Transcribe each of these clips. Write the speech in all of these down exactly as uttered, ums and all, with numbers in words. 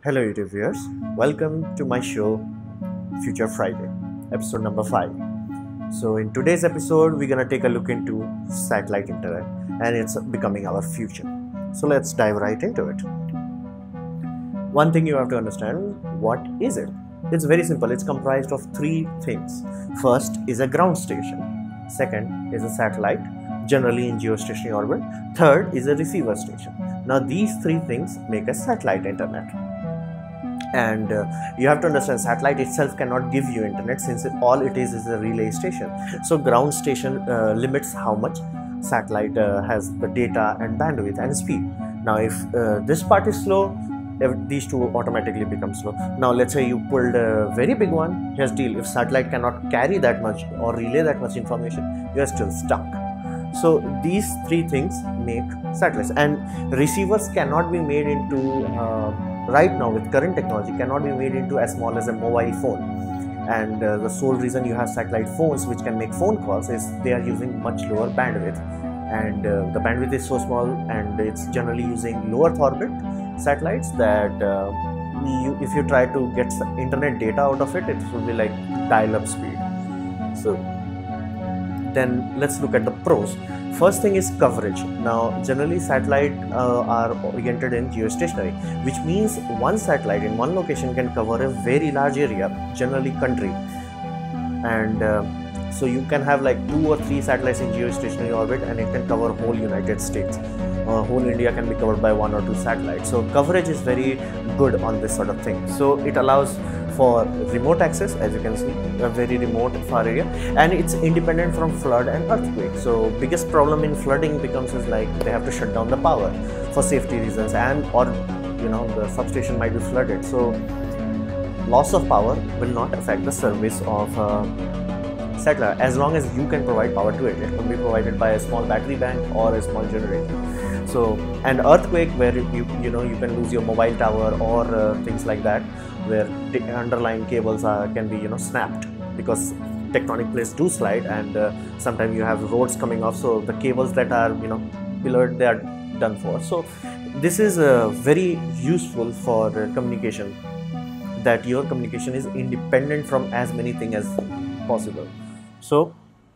Hello YouTube viewers, welcome to my show Future Friday, episode number five. So in today's episode, we're gonna take a look into satellite internet and it's becoming our future. So let's dive right into it. One thing you have to understand, what is it? It's very simple. It's comprised of three things. First is a ground station. Second is a satellite, generally in geostationary orbit. Third is a receiver station. Now these three things make a satellite internet. And uh, you have to understand, satellite itself cannot give you internet, since it, all it is is a relay station. So ground station uh, limits how much satellite uh, has the data and bandwidth and speed. Now if uh, this part is slow, these two automatically become slow. Now let's say you pulled a very big one. Here's the deal: if satellite cannot carry that much or relay that much information, you are still stuck. So these three things make satellites. And receivers cannot be made into uh, right now, with current technology, cannot be made into as small as a mobile phone. And uh, the sole reason you have satellite phones which can make phone calls is they are using much lower bandwidth, and uh, the bandwidth is so small, and it's generally using low Earth orbit satellites that uh, you, if you try to get internet data out of it, it will be like dial-up speed. So then let's look at the pros. First thing is coverage. Now generally satellite uh, are oriented in geostationary, which means one satellite in one location can cover a very large area, generally country. And uh, so you can have like two or three satellites in geostationary orbit and it can cover whole United States. Uh, whole India can be covered by one or two satellites. So coverage is very good on this sort of thing. So it allows for remote access, as you can see, a very remote far area, and it's independent from flood and earthquake. So biggest problem in flooding becomes is like they have to shut down the power for safety reasons, and or you know the substation might be flooded. So loss of power will not affect the service of uh, satellite as long as you can provide power to it. It can be provided by a small battery bank or a small generator. So and earthquake, where you you know you can lose your mobile tower or uh, things like that, where the underlying cables are can be you know snapped, because tectonic plates do slide, and uh, sometimes you have roads coming off, so the cables that are you know pillared, they are done for. So this is uh, very useful for uh, communication, that your communication is independent from as many things as possible. So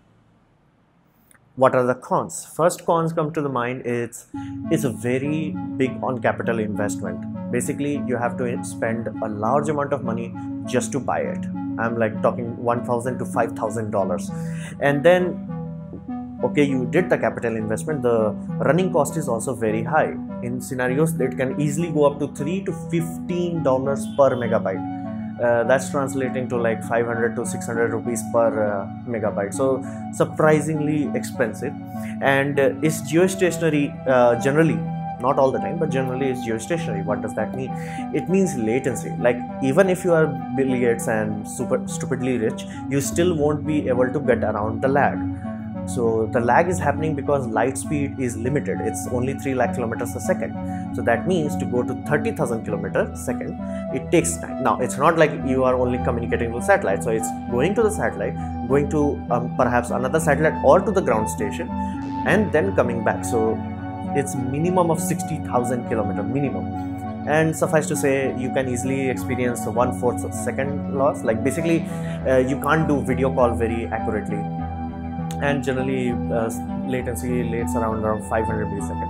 what are the cons? First cons come to the mind. It's it's a very big on capital investment. Basically you have to spend a large amount of money just to buy it. I'm like talking one thousand to five thousand dollars, and then okay, you did the capital investment, the running cost is also very high. In scenarios that can easily go up to three to fifteen dollars per megabyte. Uh, that's translating to like five hundred to six hundred rupees per uh, megabyte. So surprisingly expensive, and uh, is geostationary uh, generally, not all the time, but generally is geostationary. What does that mean? It means latency. Like even if you are Bill Gates and super stupidly rich, you still won't be able to get around the lag. So the lag is happening because light speed is limited. It's only three lakh kilometers a second. So that means to go to thirty thousand kilometers a second, it takes time. Now it's not like you are only communicating with satellite. So it's going to the satellite, going to um, perhaps another satellite or to the ground station, and then coming back. So it's minimum of sixty thousand kilometers minimum. And suffice to say, you can easily experience one fourth of second loss. Like basically uh, you can't do video call very accurately. And generally uh, latency lates around around five hundred milliseconds.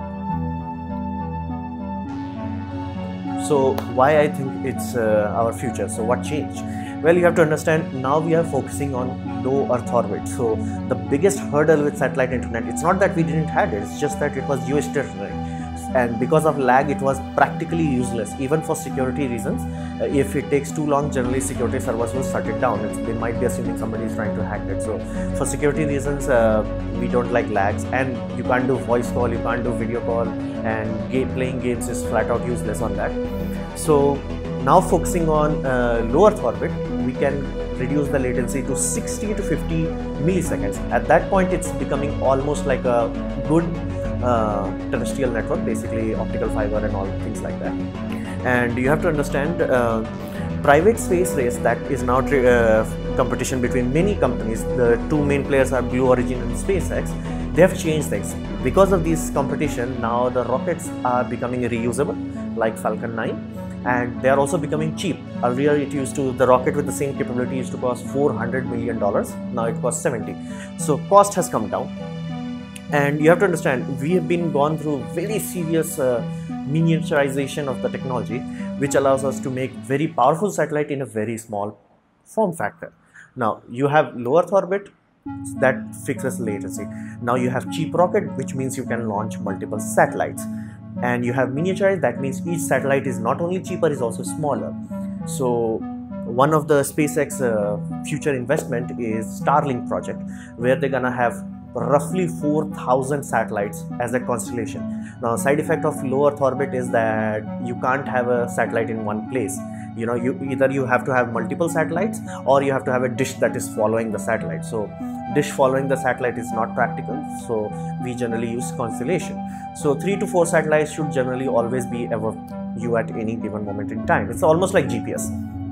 So why I think it's uh, our future? So what changed? Well, you have to understand, now we are focusing on low Earth orbit. So the biggest hurdle with satellite internet, it's not that we didn't have it, it's just that it was geostationary, and because of lag it was practically useless, even for security reasons. Uh, if it takes too long, generally security servers will shut it down. It's, they might be assuming somebody is trying to hack it. So for security reasons, uh, we don't like lags, and you can't do voice call, you can't do video call, and game, playing games is flat out useless on that. So now focusing on uh, low Earth orbit, we can reduce the latency to sixty to fifty milliseconds. At that point it's becoming almost like a good uh, terrestrial network, basically optical fiber and all things like that. And you have to understand, uh, private space race, that is now uh, competition between many companies. The two main players are Blue Origin and SpaceX. They have changed things. Because of this competition, now the rockets are becoming reusable, like Falcon nine. and they are also becoming cheap. Earlier it used to, the rocket with the same capability used to cost four hundred million dollars, now it costs seventy. So cost has come down, and you have to understand, we have been gone through very serious uh, miniaturization of the technology, which allows us to make very powerful satellite in a very small form factor. Now you have low Earth orbit, that fixes latency. Now you have cheap rocket, which means you can launch multiple satellites, and you have miniaturized, that means each satellite is not only cheaper, is also smaller. So one of the SpaceX uh, future investment is Starlink project, where they're gonna have roughly four thousand satellites as a constellation. Now side effect of low Earth orbit is that you can't have a satellite in one place. You know, you either you have to have multiple satellites, or you have to have a dish that is following the satellite. So dish following the satellite is not practical, so we generally use constellation. So three to four satellites should generally always be above you at any given moment in time. It's almost like G P S.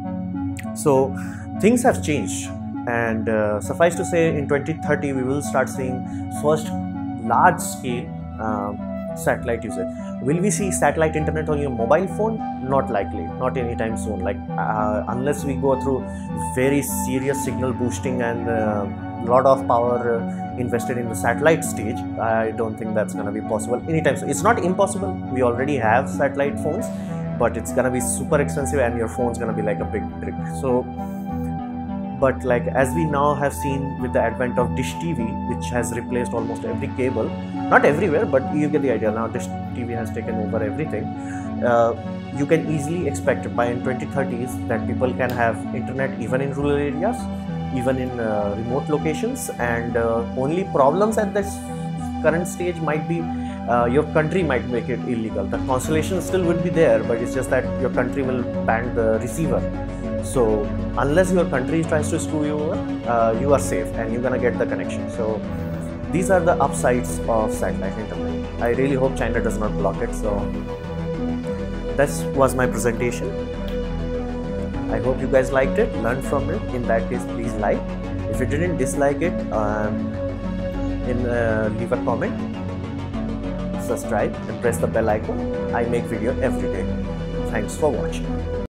So things have changed, and uh, suffice to say, in twenty thirty we will start seeing first large scale um, satellite usage. Will we see satellite internet on your mobile phone? Not likely, not anytime soon. Like uh, unless we go through very serious signal boosting and uh, lot of power uh, invested in the satellite stage, I don't think that's gonna be possible anytime soon. It's not impossible. We already have satellite phones, but it's gonna be super expensive, and your phone's gonna be like a big brick. So, but like as we now have seen with the advent of Dish T V, which has replaced almost every cable, not everywhere, but you get the idea. Now Dish T V has taken over everything. Uh, you can easily expect by in twenty thirties that people can have internet even in rural areas, even in uh, remote locations, and uh, only problems at this current stage might be uh, your country might make it illegal. The constellation still would be there, but it's just that your country will ban the receiver. So unless your country tries to screw you over, uh, you are safe and you're gonna get the connection. So these are the upsides of satellite internet. I really hope China does not block it. So that was my presentation. I hope you guys liked it, learned from it. In that case, please like. If you didn't, dislike it, um, in uh, leave a comment, subscribe and press the bell icon. I make video every day. Thanks for watching.